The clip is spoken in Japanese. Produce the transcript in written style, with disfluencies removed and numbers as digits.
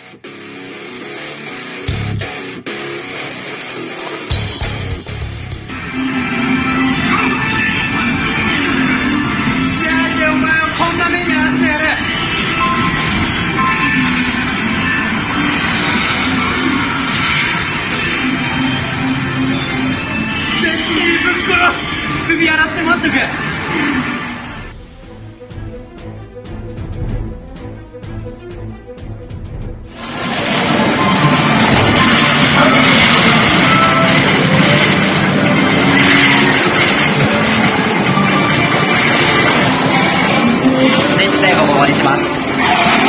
試合でお前をこんな目に遭わせてやる。絶対ぶっ殺す。首洗って待っとけ。 絶対ここまでします。